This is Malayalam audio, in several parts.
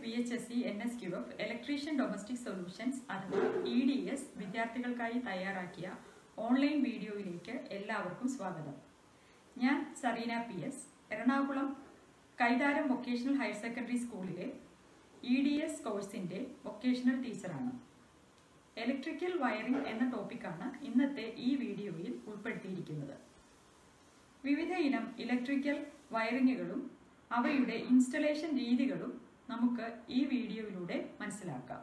VHSE NSQF electrician domestic solutions അഥവാ EDS വിദ്യാർത്ഥികൾക്കായി തയ്യാറാക്കിയ ഓൺലൈൻ വീഡിയോയിലേക്ക് എല്ലാവർക്കും സ്വാഗതം. ഞാൻ Zarina PS, Ernakulam Kaitharam vocational higher secondary സ്കൂളിലെ EDS കോഴ്സിന്റെ വൊക്കേഷണൽ ടീച്ചറാണ്. ഇലക്ട്രിക്കൽ വയറിംഗ് എന്ന ടോപ്പിക്കാണ് ഇന്നത്തെ ഈ വീഡിയോയിൽ ഉൾപ്പെടുത്തിയിരിക്കുന്നത്. വിവിധ ഇനം ഇലക്ട്രിക്കൽ വയറിങ്ങുകളും അവയുടെ ഇൻസ്റ്റലേഷൻ രീതികളും നമുക്ക് ഈ വീഡിയോയിലൂടെ മനസ്സിലാക്കാം.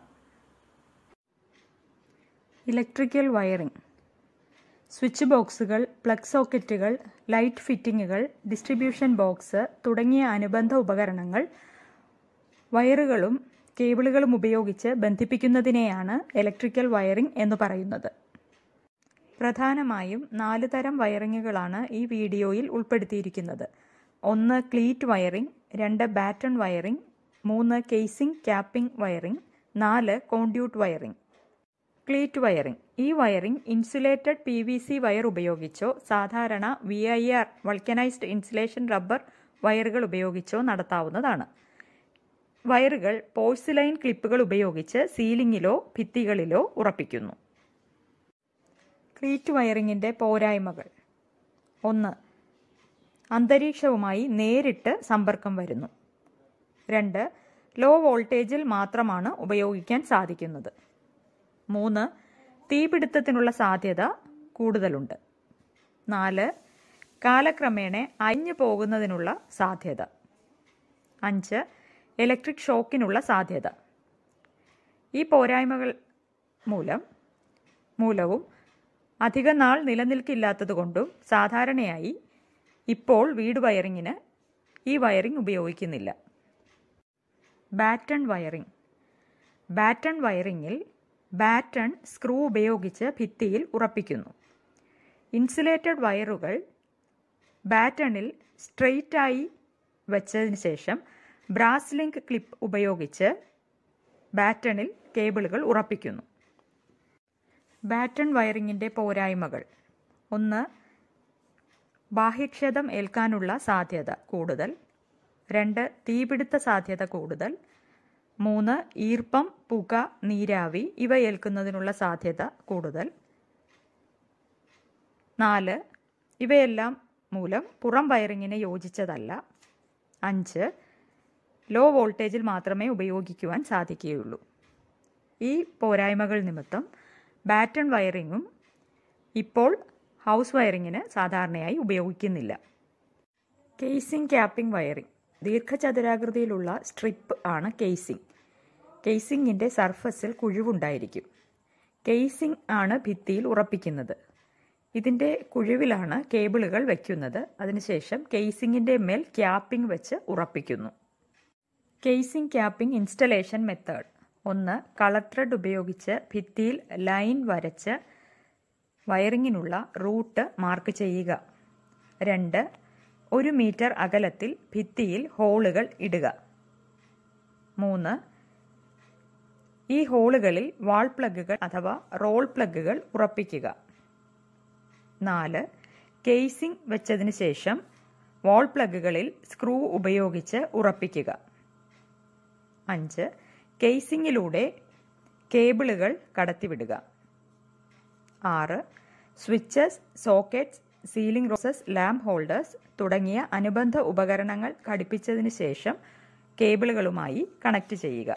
ഇലക്ട്രിക്കൽ വയറിംഗ്, സ്വിച്ച് ബോക്സുകൾ, പ്ലഗ് സോക്കറ്റുകൾ, ലൈറ്റ് ഫിറ്റിങ്ങുകൾ, ഡിസ്ട്രിബ്യൂഷൻ ബോക്സ് തുടങ്ങിയ അനുബന്ധ ഉപകരണങ്ങൾ വയറുകളും കേബിളുകളും ഉപയോഗിച്ച് ബന്ധിപ്പിക്കുന്നതിനെയാണ് ഇലക്ട്രിക്കൽ വയറിംഗ് എന്ന് പറയുന്നത്. പ്രധാനമായും 4 തരം വയറിങ്ങുകളാണ് ഈ വീഡിയോയിൽ ഉൾപ്പെടുത്തിയിരിക്കുന്നത്. 1 cleat wiring, 2 batten wiring, 3 casing capping wiring, 4 conduit wiring. Cleat wiring, ഈ വയറിംഗ് ഇൻസുലേറ്റഡ് PVC വയർ ഉപയോഗിച്ചോ സാധാരണ VIR വൾക്കനൈസ്ഡ് ഇൻസുലേഷൻ റബ്ബർ വയറുകൾ ഉപയോഗിച്ചോ നടത്താവുന്നതാണ്. വയറുകൾ പോഴ്സിലൈൻ ക്ലിപ്പുകൾ ഉപയോഗിച്ച് സീലിംഗിലോ ഭിത്തികളിലോ ഉറപ്പിക്കുന്നു. ക്ലീറ്റ് വയറിങ്ങിൻ്റെ പോരായ്മകൾ: 1. അന്തരീക്ഷവുമായി നേരിട്ട് സമ്പർക്കം വരുന്നു. 2. ലോ വോൾട്ടേജിൽ മാത്രമാണ് ഉപയോഗിക്കാൻ സാധിക്കുന്നത്. 3. തീപിടുത്തത്തിനുള്ള സാധ്യത കൂടുതലുണ്ട്. 4. കാലക്രമേണ അയഞ്ഞു പോകുന്നതിനുള്ള സാധ്യത. 5. ഇലക്ട്രിക് ഷോക്കിനുള്ള സാധ്യത. ഈ പോരായ്മകൾ മൂലവും അധിക നാൾ നിലനിൽക്കില്ലാത്തതുകൊണ്ടും സാധാരണയായി ഇപ്പോൾ വീട് വയറിങ്ങിന് ഈ വയറിംഗ് ഉപയോഗിക്കുന്നില്ല. Batten wiring. ബാറ്റൺ വയറിങ്ങിൽ ബാറ്റൺ സ്ക്രൂ ഉപയോഗിച്ച് ഭിത്തിയിൽ ഉറപ്പിക്കുന്നു. ഇൻസുലേറ്റഡ് വയറുകൾ ബാറ്റണിൽ സ്ട്രെയിറ്റായി വെച്ചതിന് ശേഷം ബ്രാസ് ലിങ്ക് ക്ലിപ്പ് ഉപയോഗിച്ച് ബാറ്റണിൽ കേബിളുകൾ ഉറപ്പിക്കുന്നു. ബാറ്റൺ വയറിങ്ങിൻ്റെ പോരായ്മകൾ: 1. ബാഹ്യക്ഷതം ഏൽക്കാനുള്ള സാധ്യത കൂടുതൽ. 2. തീപിടുത്ത സാധ്യത കൂടുതൽ. 3. ഈർപ്പം, പുക, നീരാവി ഇവ ഏൽക്കുന്നതിനുള്ള സാധ്യത കൂടുതൽ. 4. ഇവയെല്ലാം മൂലം പുറം വയറിങ്ങിന് യോജിച്ചതല്ല. 5. ലോ വോൾട്ടേജിൽ മാത്രമേ ഉപയോഗിക്കുവാൻ സാധിക്കുകയുള്ളൂ. ഈ പോരായ്മകൾ നിമിത്തം ബാറ്റൺ വയറിങ്ങും ഇപ്പോൾ ഹൗസ് വയറിങ്ങിന് സാധാരണയായി ഉപയോഗിക്കുന്നില്ല. Casing capping wiring. ദീർഘചതുരാകൃതിയിലുള്ള സ്ട്രിപ്പ് ആണ് കേസിംഗ്. കേസിംഗിൻ്റെ സർഫസിൽ കുഴിവുണ്ടായിരിക്കും. കേസിംഗ് ആണ് ഭിത്തിയിൽ ഉറപ്പിക്കുന്നത്. ഇതിൻ്റെ കുഴിവിലാണ് കേബിളുകൾ വയ്ക്കുന്നത്. അതിനുശേഷം കേസിംഗിൻ്റെ മേൽ ക്യാപ്പിംഗ് വെച്ച് ഉറപ്പിക്കുന്നു. Casing capping installation method: 1. Colour thread ഉപയോഗിച്ച് ഭിത്തിയിൽ ലൈൻ വരച്ച് വയറിങ്ങിനുള്ള റൂട്ട് മാർക്ക് ചെയ്യുക. 2. 1 മീറ്റർ അകലത്തിൽ ഭിത്തിയിൽ ഹോളുകൾ ഇടുക. 3. ഈ ഹോളുകളിൽ വാൾ പ്ലഗുകൾ അഥവാ റോൾ പ്ലഗുകൾ ഉറപ്പിക്കുക. 4. കേസിംഗ് വെച്ചതിന് ശേഷം വാൾ പ്ലഗുകളിൽ സ്ക്രൂ ഉപയോഗിച്ച് ഉറപ്പിക്കുക. 5. കേസിംഗിലൂടെ കേബിളുകൾ കടത്തിവിടുക. 6. Switches, sockets, ceiling roses, lamp holders തുടങ്ങിയ അനുബന്ധ ഉപകരണങ്ങൾ ഘടിപ്പിച്ചതിന് ശേഷം കേബിളുകളുമായി കണക്ട് ചെയ്യുക.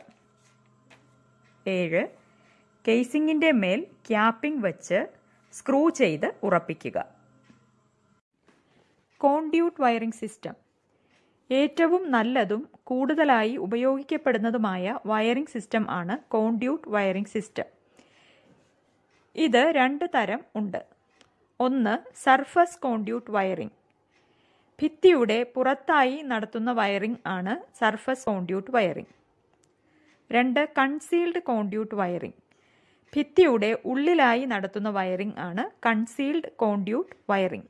7. കേസിംഗിൻ്റെ മേൽ ക്യാപ്പിംഗ് വച്ച് സ്ക്രൂ ചെയ്ത് ഉറപ്പിക്കുക. Conduit wiring system. ഏറ്റവും നല്ലതും കൂടുതലായി ഉപയോഗിക്കപ്പെടുന്നതുമായ വയറിംഗ് സിസ്റ്റം ആണ് കോൺഡ്യൂട്ട് വയറിംഗ് സിസ്റ്റം. ഇത് 2 തരം ഉണ്ട്. 1. Surface conduit wiring. ഭിത്തിയുടെ പുറത്തായി നടത്തുന്ന വയറിംഗ് ആണ് surface conduit wiring. 2. Concealed conduit wiring. ഭിത്തിയുടെ ഉള്ളിലായി നടത്തുന്ന വയറിംഗ് ആണ് concealed conduit wiring.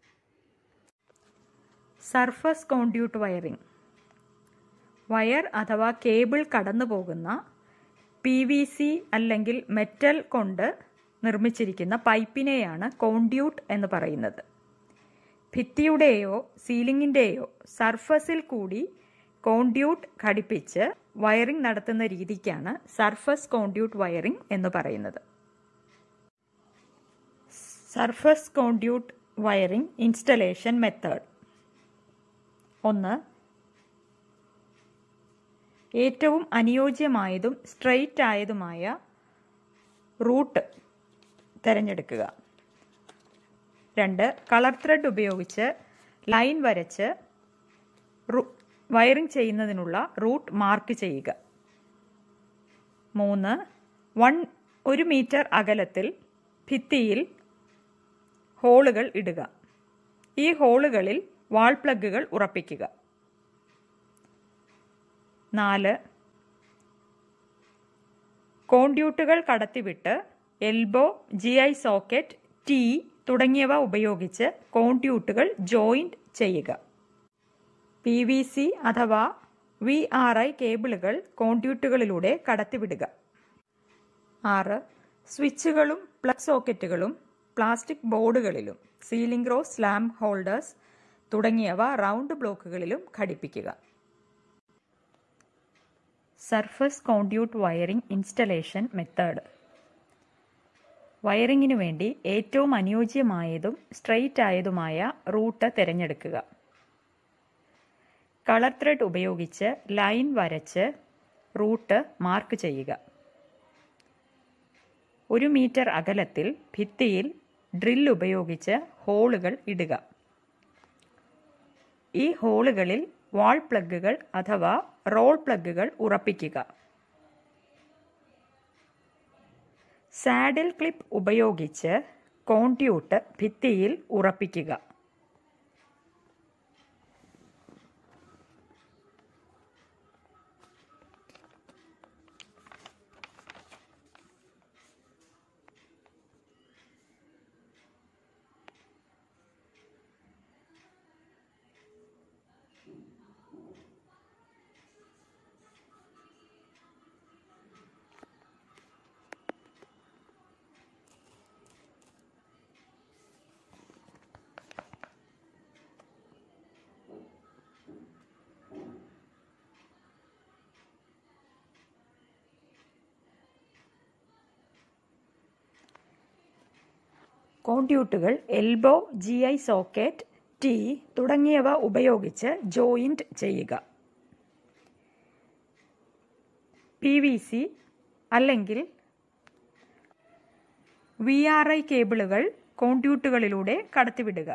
Surface conduit wiring. Wire അഥവാ കേബിൾ കടന്നു പോകുന്ന PVC അല്ലെങ്കിൽ മെറ്റൽ കൊണ്ട് നിർമ്മിച്ചിരിക്കുന്ന പൈപ്പിനെയാണ് കോൺഡ്യൂട്ട് എന്ന് പറയുന്നത്. ഭിത്തിയുടെയോ സീലിംഗിൻ്റെയോ സർഫസിൽ കൂടി കോൺഡ്യൂട്ട് ഘടിപ്പിച്ച് വയറിംഗ് നടത്തുന്ന രീതിക്കാണ് സർഫസ് കോൺഡ്യൂട്ട് വയറിംഗ് എന്ന് പറയുന്നത്. Surface conduit wiring installation method. 1. ഏറ്റവും അനുയോജ്യമായതും സ്ട്രെയിറ്റ് ആയതുമായ റൂട്ട് തിരഞ്ഞെടുക്കുക. 2. കളർ ത്രെഡ് ഉപയോഗിച്ച് ലൈൻ വരച്ച് വയറിംഗ് ചെയ്യുന്നതിനുള്ള റൂട്ട് മാർക്ക് ചെയ്യുക. 3. 1 മീറ്റർ അകലത്തിൽ ഭിത്തിയിൽ ഹോളുകൾ ഇടുക. ഈ ഹോളുകളിൽ വാൾ പ്ലഗുകൾ ഉറപ്പിക്കുക. 4. കോൺഡ്യൂട്ടുകൾ കടത്തിവിട്ട് എൽബോ, GI സോക്കറ്റ്, T തുടങ്ങിയവ ഉപയോഗിച്ച് കോൺഡ്യൂട്ടുകൾ ജോയിന്റ് ചെയ്യുക. PVC അഥവാ VRI കേബിളുകൾ കോൺഡ്യൂട്ടുകളിലൂടെ കടത്തിവിടുക. 6. സ്വിച്ചുകളും പ്ലഗ് സോക്കറ്റുകളും പ്ലാസ്റ്റിക് ബോർഡുകളിലും സീലിംഗ് റോസ്, ലാമ്പ് ഹോൾഡേഴ്സ് തുടങ്ങിയവ റൗണ്ട് ബ്ലോക്കുകളിലും ഘടിപ്പിക്കുക. Surface conduit wiring installation method. വയറിങ്ങിനു വേണ്ടി ഏറ്റവും അനുയോജ്യമായതും സ്ട്രെയിറ്റ് ആയതുമായ റൂട്ട് തിരഞ്ഞെടുക്കുക. കളർ ത്രെഡ് ഉപയോഗിച്ച് ലൈൻ വരച്ച് റൂട്ട് മാർക്ക് ചെയ്യുക. 1 മീറ്റർ അകലത്തിൽ ഭിത്തിയിൽ ഡ്രിൽ ഉപയോഗിച്ച് ഹോളുകൾ ഇടുക. ഈ ഹോളുകളിൽ വാൾ പ്ലഗുകൾ അഥവാ റോൾ പ്ലഗുകൾ ഉറപ്പിക്കുക. സാഡിൽ ക്ലിപ്പ് ഉപയോഗിച്ച് കോൺഡ്യൂട്ട് ഭിത്തിയിൽ ഉറപ്പിക്കുക. കോൺഡ്യൂട്ടുകൾ എൽബോ, GI സോക്കറ്റ്, T തുടങ്ങിയവ ഉപയോഗിച്ച് ജോയിന്റ് ചെയ്യുക. PVC അല്ലെങ്കിൽ VRI കേബിളുകൾ കോൺഡ്യൂട്ടുകളിലൂടെ കടത്തിവിടുക.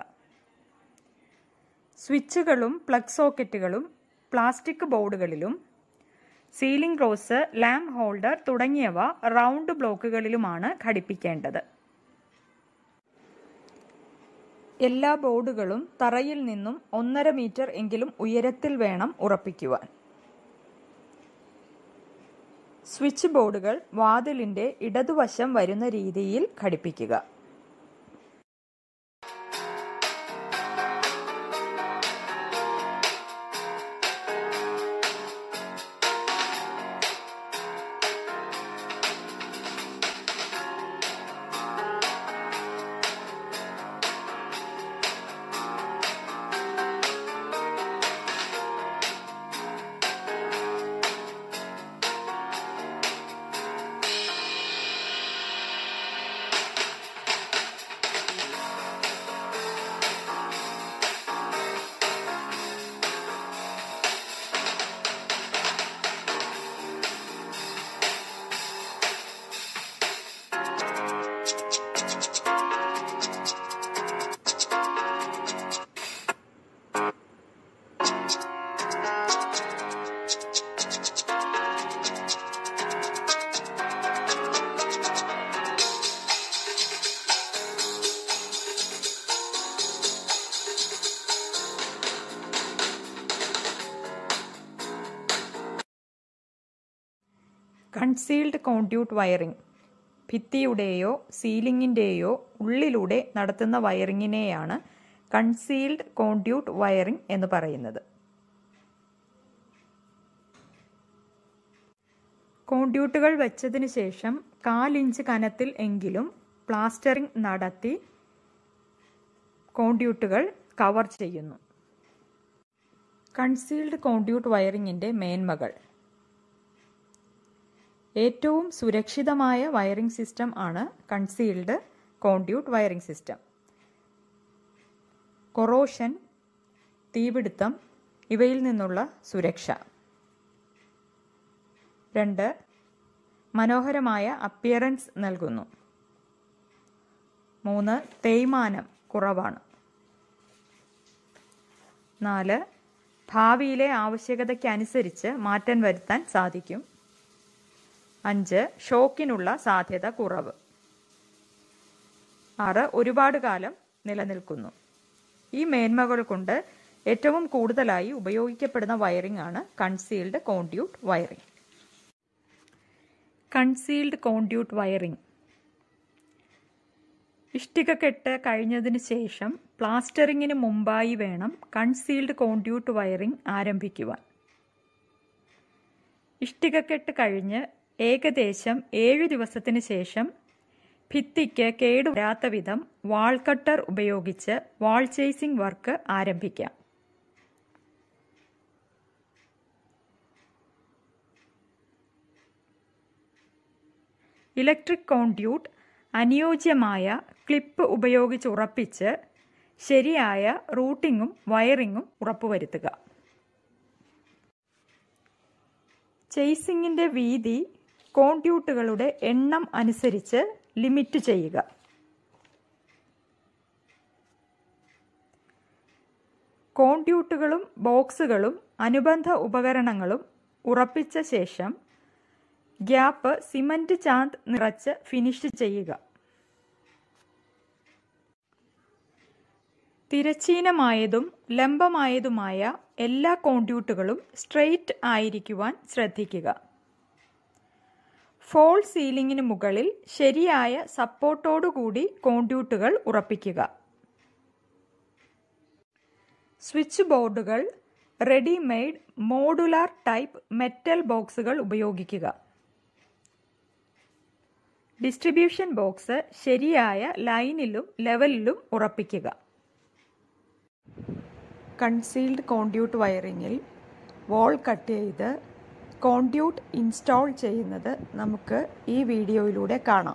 സ്വിച്ചുകളും പ്ലഗ് സോക്കറ്റുകളും പ്ലാസ്റ്റിക് ബോർഡുകളിലും സീലിംഗ് റോസ്, ലാമ്പ് ഹോൾഡർ തുടങ്ങിയവ റൗണ്ട് ബ്ലോക്കുകളിലുമാണ് ഘടിപ്പിക്കേണ്ടത്. എല്ലാ ബോർഡുകളും തറയിൽ നിന്നും 1.5 മീറ്റർ എങ്കിലും ഉയരത്തിൽ വേണം ഉറപ്പിക്കുവാൻ. സ്വിച്ച് ബോർഡുകൾ വാതിലിന്റെ ഇടതുവശം വരുന്ന രീതിയിൽ ഘടിപ്പിക്കുക. കൺസീൽഡ് കോൺഡ്യൂട്ട് വയറിംഗ് ഭിത്തിയുടെയോ സീലിംഗിൻ്റെയോ ഉള്ളിലൂടെ നടത്തുന്ന വയറിങ്ങിനെയാണ് കൺസീൽഡ് കോൺഡ്യൂട്ട് വയറിംഗ് എന്ന് പറയുന്നത്. കോൺഡ്യൂട്ടുകൾ വെച്ചതിന് ശേഷം 1/4 ഇഞ്ച് കനത്തിൽ എങ്കിലും പ്ലാസ്റ്ററിംഗ് നടത്തി കോൺഡ്യൂട്ടുകൾ കവർ ചെയ്യുന്നു. കൺസീൽഡ് കോൺഡ്യൂട്ട് വയറിങ്ങിൻ്റെ മേന്മകൾ: ഏറ്റവും സുരക്ഷിതമായ വയറിംഗ് സിസ്റ്റം ആണ് concealed conduit wiring system. Corrosion, തീപിടുത്തം ഇവയിൽ നിന്നുള്ള സുരക്ഷ. 2. മനോഹരമായ അപ്പിയറൻസ് നൽകുന്നു. 3. തേയ്മാനം കുറവാണ്. 4. ഭാവിയിലെ ആവശ്യകതയ്ക്കനുസരിച്ച് മാറ്റം വരുത്താൻ സാധിക്കും. 5. ഷോക്കിനുള്ള സാധ്യത കുറവ്. 6. ഒരുപാട് കാലം നിലനിൽക്കുന്നു. ഈ മേന്മകൾ കൊണ്ട് ഏറ്റവും കൂടുതലായി ഉപയോഗിക്കപ്പെടുന്ന വയറിംഗ് ആണ് concealed conduit wiring. Concealed conduit wiring. ഇഷ്ടികക്കെട്ട് കഴിഞ്ഞതിന് ശേഷം പ്ലാസ്റ്ററിങ്ങിന് മുമ്പായി വേണം കൺസീൽഡ് കോൺഡ്യൂട്ട് വയറിംഗ് ആരംഭിക്കുവാൻ. ഇഷ്ടികക്കെട്ട് കഴിഞ്ഞ് ഏകദേശം 7 ദിവസത്തിന് ശേഷം ഭിത്തിക്ക് കേടുവരാത്ത വിധം വാൾ കട്ടർ ഉപയോഗിച്ച് വാൾ ചേസിംഗ് വർക്ക് ആരംഭിക്കാം. ഇലക്ട്രിക് കോൺഡ്യൂട്ട് അനുയോജ്യമായ ക്ലിപ്പ് ഉപയോഗിച്ച് ഉറപ്പിച്ച് ശരിയായ റൂട്ടിങ്ങും വയറിങ്ങും ഉറപ്പുവരുത്തുക. ചേസിങ്ങിൻ്റെ വീതി കോൺഡ്യൂട്ടുകളുടെ എണ്ണം അനുസരിച്ച് ലിമിറ്റ് ചെയ്യുക. കോൺഡ്യൂട്ടുകളും ബോക്സുകളും അനുബന്ധ ഉപകരണങ്ങളും ഉറപ്പിച്ച ശേഷം ഗ്യാപ്പ് സിമന്റ് ചാന്ത് നിറച്ച് ഫിനിഷ് ചെയ്യുക. തിരശ്ചീനമായതും ലംബമായതുമായ എല്ലാ കോൺഡ്യൂട്ടുകളും സ്ട്രെയിറ്റ് ആയിരിക്കുവാൻ ശ്രദ്ധിക്കുക. ഫോൾ സീലിംഗിന് മുകളിൽ ശരിയായ സപ്പോർട്ടോടുകൂടി കോൺഡ്യൂട്ടുകൾ ഉറപ്പിക്കുക. സ്വിച്ച് ബോർഡുകൾ റെഡിമെയ്ഡ് മോഡുലാർ ടൈപ്പ് മെറ്റൽ ബോക്സുകൾ ഉപയോഗിക്കുക. ഡിസ്ട്രിബ്യൂഷൻ ബോക്സ് ശരിയായ ലൈനിലും ലെവലിലും ഉറപ്പിക്കുക. കൺസീൽഡ് കോൺഡ്യൂട്ട് വയറിങ്ങിൽ വാൾ കട്ട് ചെയ്ത് കോൺഡ്യൂട്ട് ഇൻസ്റ്റാൾ ചെയ്യുന്നത് നമുക്ക് ഈ വീഡിയോയിലൂടെ കാണാം.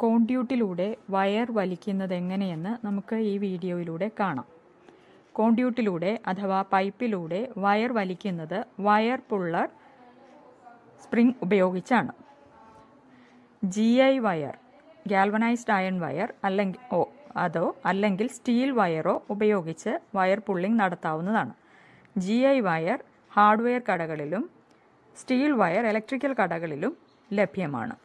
കോൺഡ്യൂട്ടിലൂടെ വയർ വലിക്കുന്നത് എങ്ങനെയെന്ന് നമുക്ക് ഈ വീഡിയോയിലൂടെ കാണാം. കോൺഡ്യൂട്ടിലൂടെ അഥവാ പൈപ്പിലൂടെ വയർ വലിക്കുന്നത് വയർ പുള്ളർ സ്പ്രിംഗ് ഉപയോഗിച്ചാണ്. GI wire, galvanised iron wire അല്ലെങ്കിൽ സ്റ്റീൽ വയറോ ഉപയോഗിച്ച് വയർ പുള്ളിംഗ് നടത്താവുന്നതാണ്. GI വയർ ഹാർഡ്വെയർ കടകളിലും സ്റ്റീൽ വയർ ഇലക്ട്രിക്കൽ കടകളിലും ലഭ്യമാണ്.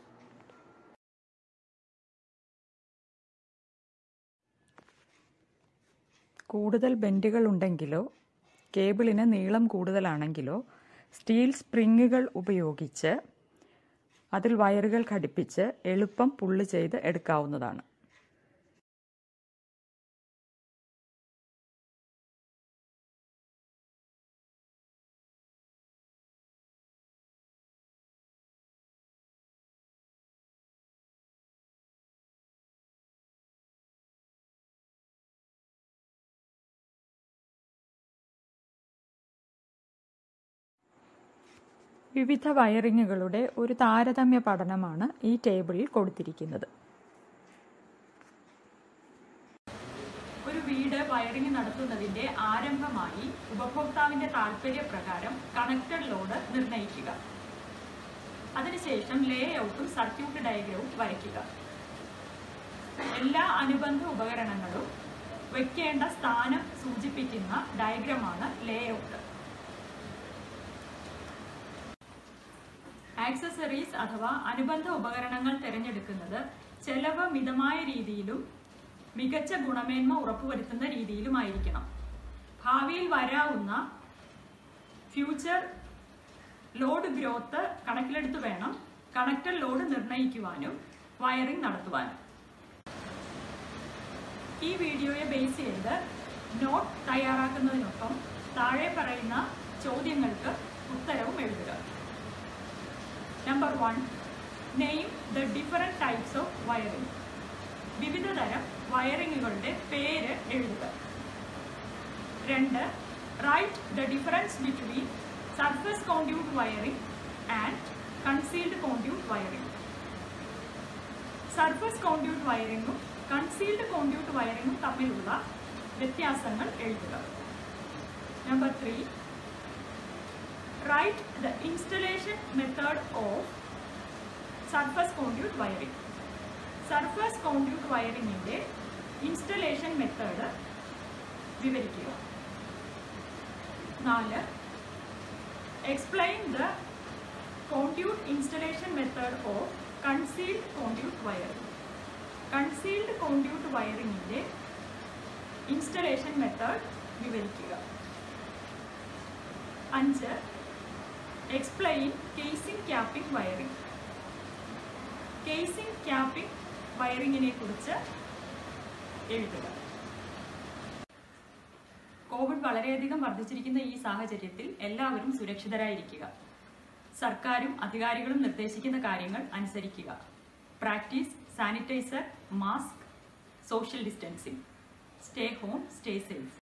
കൂടുതൽ ബെൻഡുകൾ ഉണ്ടെങ്കിലോ കേബിളിന് നീളം കൂടുതലാണെങ്കിലോ സ്റ്റീൽ സ്പ്രിങ്ങുകൾ ഉപയോഗിച്ച് അതിൽ വയറുകൾ ഘടിപ്പിച്ച് എളുപ്പം പുള്ള് ചെയ്ത് എടുക്കാവുന്നതാണ്. വിവിധ വയറിങ്ങുകളുടെ ഒരു താരതമ്യ പഠനമാണ് ഈ ടേബിളിൽ കൊടുത്തിരിക്കുന്നത്. ഒരു വീട് വയറിംഗ് നടത്തുന്നതിന്റെ ആരംഭമായി ഉപഭോക്താവിന്റെ താൽപര്യപ്രകാരം കണക്റ്റഡ് ലോഡ് നിർണ്ണയിക്കുക. അതിനുശേഷം ലേഔട്ടും സർക്യൂട്ട് ഡയഗ്രവും വരയ്ക്കുക. എല്ലാ അനുബന്ധ ഉപകരണങ്ങളും വയ്ക്കേണ്ട സ്ഥാനം സൂചിപ്പിക്കുന്ന ഡയഗ്രമാണ് ലേഔട്ട്. ആക്സസറീസ് അഥവാ അനുബന്ധ ഉപകരണങ്ങൾ തിരഞ്ഞെടുക്കുന്നത് ചെലവ് മിതമായ രീതിയിലും മികച്ച ഗുണമേന്മ ഉറപ്പുവരുത്തുന്ന രീതിയിലുമായിരിക്കണം. ഭാവിയിൽ വരാവുന്ന ഫ്യൂച്ചർ ലോഡ് ഗ്രോത്ത് കണക്കിലെടുത്ത് വേണം കണക്റ്റഡ് ലോഡ് നിർണ്ണയിക്കുവാനും വയറിംഗ് നടത്തുവാനും. ഈ വീഡിയോയെ ബേസ് ചെയ്ത് നോട്ട് തയ്യാറാക്കുന്നതിനൊപ്പം താഴെ പറയുന്ന ചോദ്യങ്ങൾക്ക് ഉത്തരവും എഴുതുക. Number 1. Name the different types of wiring. വിവിധ തരം വയറിങ്ങുകളുടെ പേര് എഴുതുക. 2. Write the difference between surface conduit wiring and concealed conduit wiring. Surface conduit വയറിങ്ങും കൺസീൽഡ് കോൺഡ്യൂട്ട് വയറിങ്ങും തമ്മിലുള്ള വ്യത്യാസങ്ങൾ എഴുതുക. Number 3. Write the installation method of surface conduit wiring. Surface conduit wiringന്റെ ഇൻസ്റ്റലേഷൻ മെത്തേഡ് വിവരിക്കുക. 4. Explain the conduit installation method of concealed conduit wiring. Concealed conduit wiringന്റെ ഇൻസ്റ്റലേഷൻ മെത്തേഡ് വിവരിക്കുക. 5. Explain casing capping wiring. Casing capping വയറിങ്ങിനെ കുറിച്ച് എഴുതുക. കോവിഡ് വളരെയധികം വർദ്ധിച്ചിരിക്കുന്ന ഈ സാഹചര്യത്തിൽ എല്ലാവരും സുരക്ഷിതരായിരിക്കുക. സർക്കാരും അധികാരികളും നിർദ്ദേശിക്കുന്ന കാര്യങ്ങൾ അനുസരിക്കുക. Practise sanitiser, mask, social distancing. Stay home, stay safe.